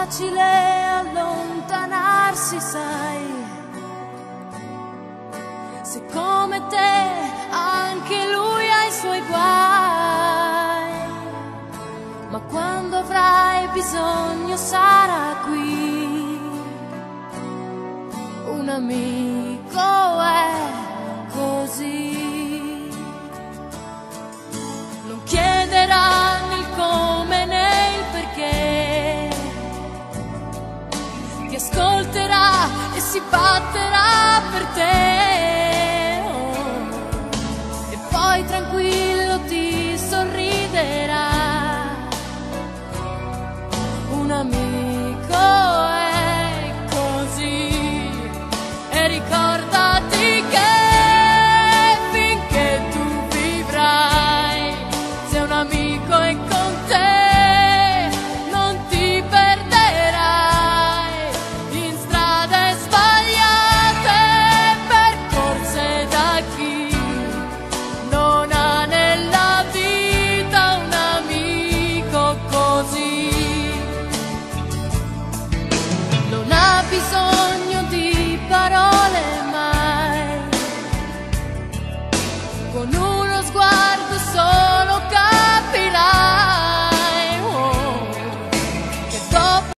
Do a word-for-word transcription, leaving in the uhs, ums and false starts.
facile allontanarsi, sai, se come te anche lui ha i suoi guai, ma quando avrai bisogno sarà qui, un amico è così, non chiederà né il come né il perché, ti ascolterà e si batterà per te.